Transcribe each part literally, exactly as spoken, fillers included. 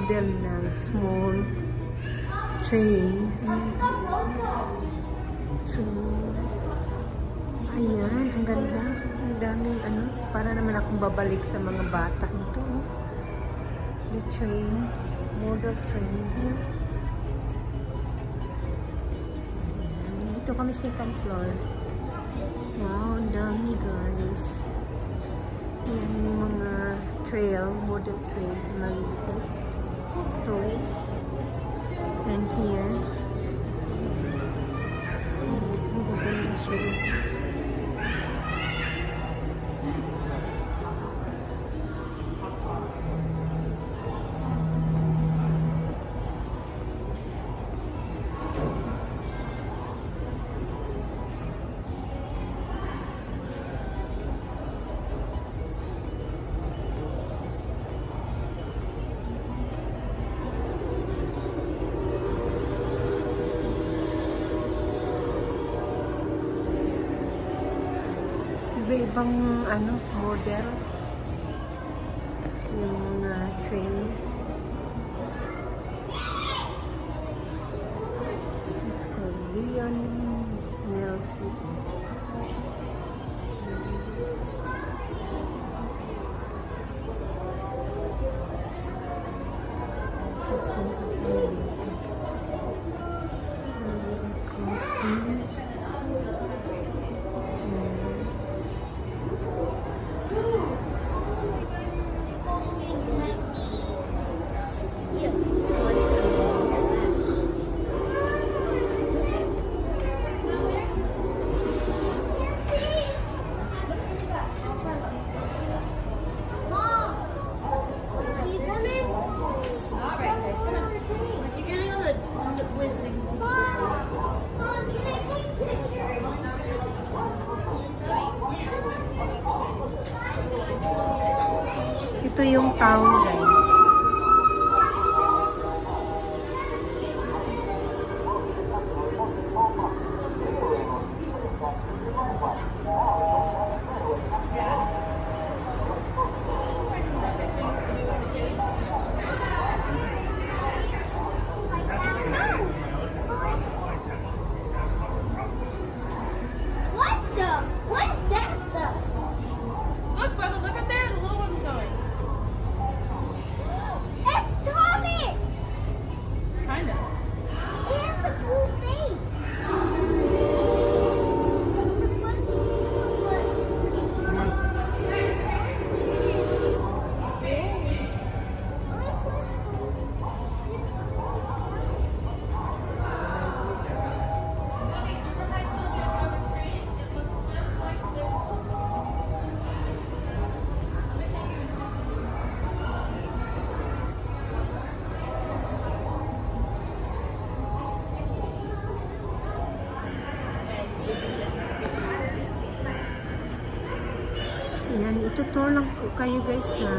model ng small train. So, ayan, ang ganda. Ang daming ano, para naman akong babalik sa mga bata nito. Oh. The train, model train here. Dito kami second floor. Wow, ang dami guys. Ayan yung mga trail, model train, maliit. Toys. And here, ang ganda siya. Iba-ibang ano, model yung mga train. It's called Leon Mill City. Tapos punta tayo dito. Crossing. Ito yung town, guys. What the? What is that stuff? Look, Bubba, look up there. The little one's going. It's Thomas! Kind of. He has a cool face. Ayan, itutur lang ko kayo guys ha.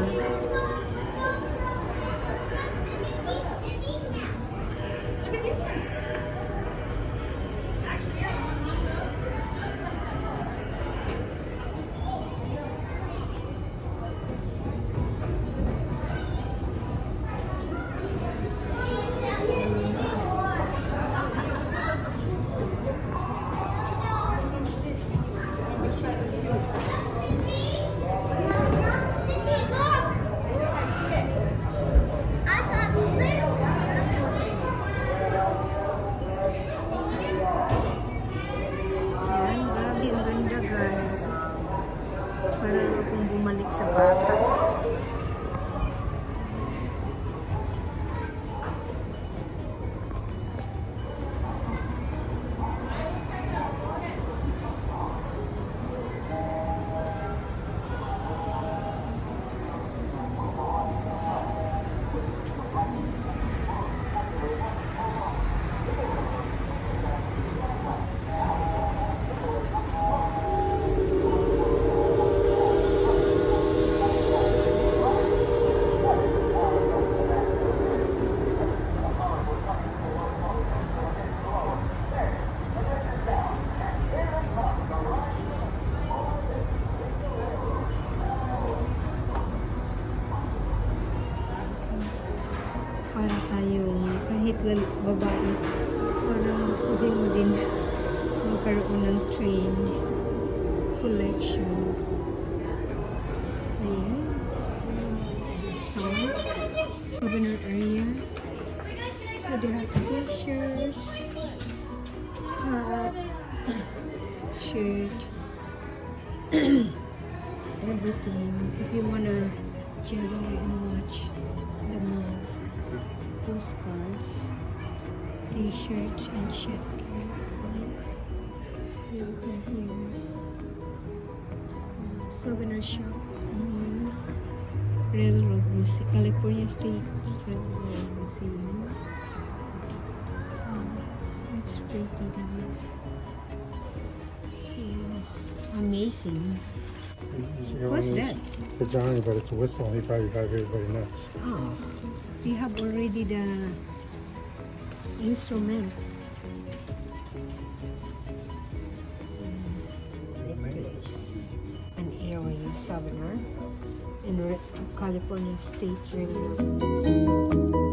lal babae. Parang gustuhin mo din magkaroon ng train collections. Ayan. Store. Souvenir area. So they have t-shirts, hat, shirt, everything. If you wanna generally and watch the more postcards, t-shirts and shirt. Everything here. Souvenir shop. Mm. Railroad Museum, California State Railroad Museum. Oh, it's pretty, guys. So amazing. What's that? For Johnny, but it's a whistle. He probably drive everybody nuts. Oh, they have already the instrument. An area souvenir in California State Railroad.